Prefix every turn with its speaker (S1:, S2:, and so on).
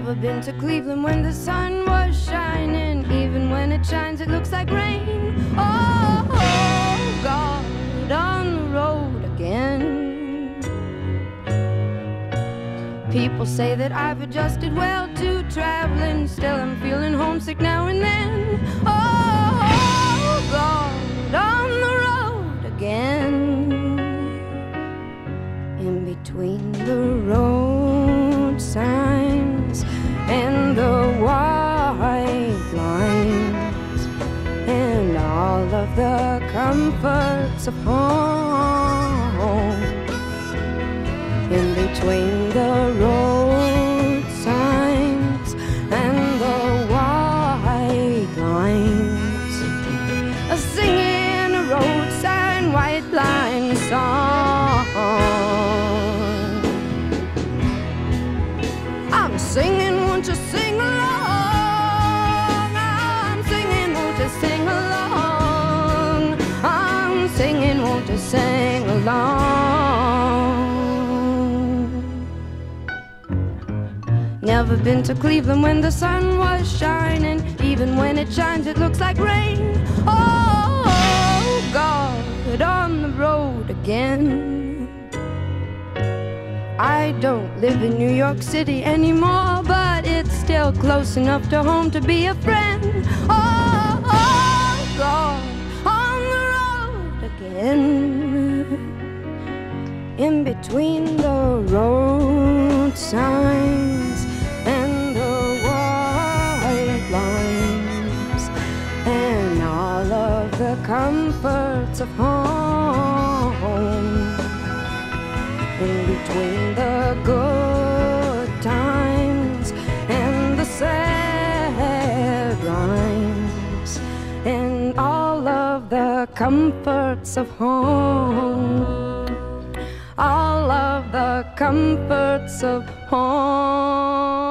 S1: Never been to Cleveland when the sun was shining. Even when it shines, it looks like rain. Oh, oh God, on the road again. People say that I've adjusted well to traveling. Still, I'm feeling homesick now and then. Oh, God, on the road again. In between the road signs and the white lines and all of the comforts of home. In between the road signs and the white lines, singing a road sign, white line song. I'm singing, won't you sing along? I'm singing, won't you sing along? I'm singing, won't you sing along? Never been to Cleveland when the sun was shining. Even when it shines, it looks like rain. Oh, God, on the road again. I don't live in New York City anymore, but it's still close enough to home to be a friend. Oh, oh God, on the road again. In between the road signs and the white lines and all of the comforts of home. In between the good times and the sad rhymes and all of the comforts of home, all of the comforts of home.